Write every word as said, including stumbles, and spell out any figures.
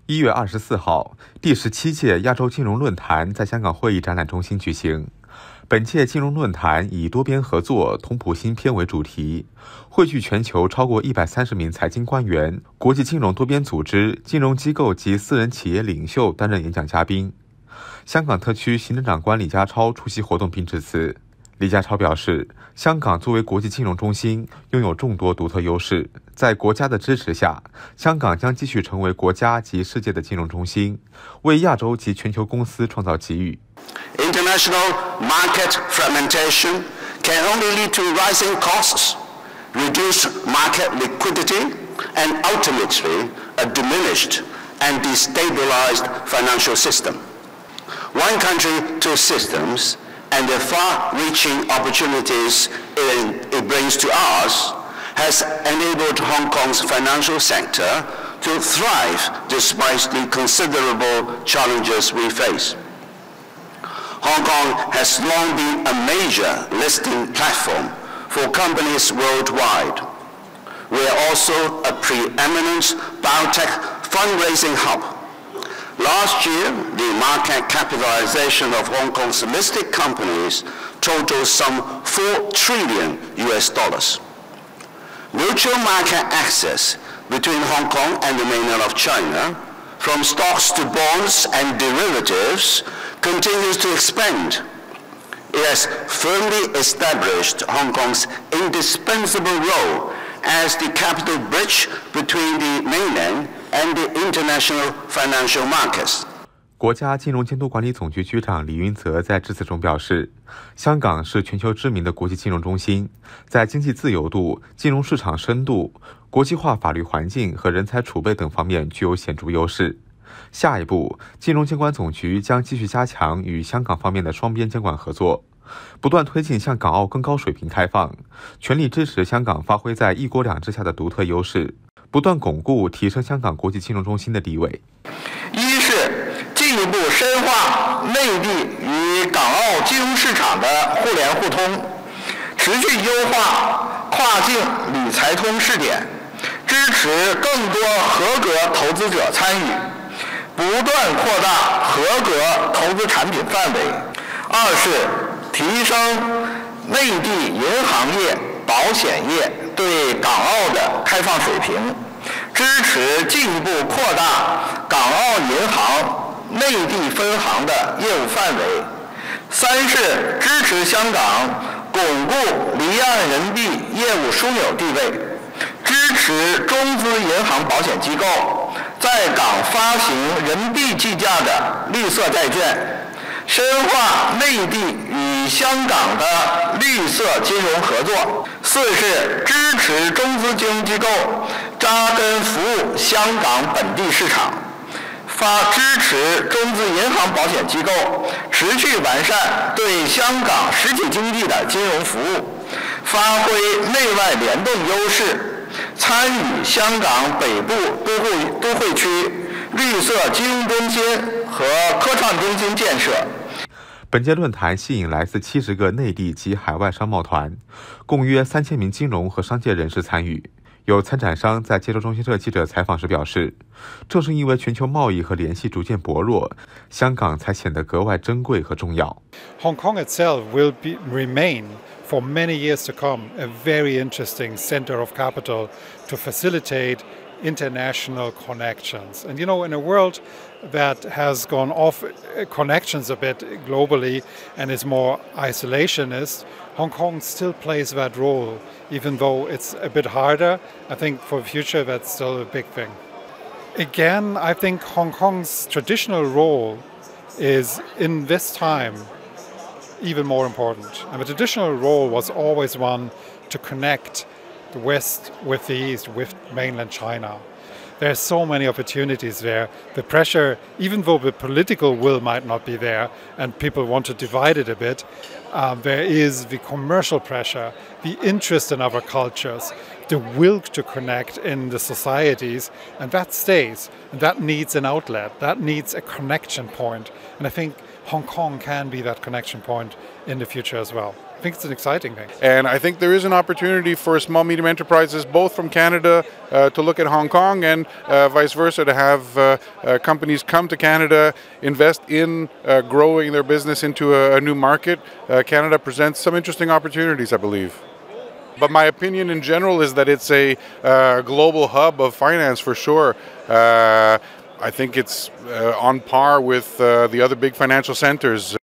一月二十四号，第十七届亚洲金融论坛在香港会议展览中心举行。本届金融论坛以多边合作、同谱新篇为主题，汇聚全球超过一百三十名财经官员、国际金融多边组织、金融机构及私人企业领袖担任演讲嘉宾。香港特区行政长官李家超出席活动并致辞。李家超表示，香港作为国际金融中心，拥有众多独特优势。在国家的支持下，香港将继续成为国家及世界的金融中心，为亚洲及全球公司创造机遇。 International market fragmentation can only lead to rising costs, reduced market liquidity, and ultimately a diminished and destabilized financial system. One country, two systems, and the far-reaching opportunities it brings to us has enabled Hong Kong's financial sector to thrive despite the considerable challenges we face. Hong Kong has long been a major listing platform for companies worldwide. We are also a preeminent biotech fundraising hub. Last year, the market capitalization of Hong Kong's listed companies totaled some four trillion U S dollars. Mutual market access between Hong Kong and the mainland of China, from stocks to bonds and derivatives, continues to expand. It has firmly established Hong Kong's indispensable role as the capital bridge between the mainland and the international financial markets. 国家金融监督管理总局局长李云泽在致辞中表示，香港是全球知名的国际金融中心，在经济自由度、金融市场深度、国际化法律环境和人才储备等方面具有显著优势。下一步，金融监管总局将继续加强与香港方面的双边监管合作，不断推进向港澳更高水平开放，全力支持香港发挥在一国两制下的独特优势，不断巩固提升香港国际金融中心的地位。 一是进一步深化内地与港澳金融市场的互联互通，持续优化跨境理财通试点，支持更多合格投资者参与，不断扩大合格投资产品范围。二是提升内地银行业、保险业对港澳的开放水平，支持进一步扩大港澳银行内地分行的业务范围。三是支持香港巩固离岸人民币业务枢纽地位，支持中资银行保险机构在港发行人民币计价的绿色债券，深化内地与香港的绿色金融合作。四是支持中资金融机构扎根服务香港本地市场，发支持中资银行保险机构持续完善对香港实体经济的金融服务，发挥内外联动优势，参与香港北部都会都会区绿色金融中心和科创中心建设。 本届论坛吸引来自七十个内地及海外商贸团，共约三千名金融和商界人士参与。有参展商在接受中新社记者采访时表示，正是因为全球贸易和联系逐渐薄弱，香港才显得格外珍贵和重要。 Hong Kong itself will be, remain for many years to come a very interesting center of capital to facilitate international connections. And you know, in a world that has gone off connections a bit globally and is more isolationist, Hong Kong still plays that role, even though it's a bit harder. I think for the future that's still a big thing. Again, I think Hong Kong's traditional role is in this time even more important. And the traditional role was always one to connect the West with the East, with mainland China. There are so many opportunities there. The pressure, even though the political will might not be there and people want to divide it a bit, um, there is the commercial pressure, the interest in other cultures, the will to connect in the societies, and that stays. And that needs an outlet. That needs a connection point. And I think Hong Kong can be that connection point in the future as well. I think it's an exciting thing. And I think there is an opportunity for small, medium enterprises, both from Canada uh, to look at Hong Kong and uh, vice versa, to have uh, uh, companies come to Canada, invest in uh, growing their business into a, a new market. Uh, Canada presents some interesting opportunities, I believe. But my opinion in general is that it's a uh, global hub of finance for sure. Uh, I think it's uh, on par with uh, the other big financial centers.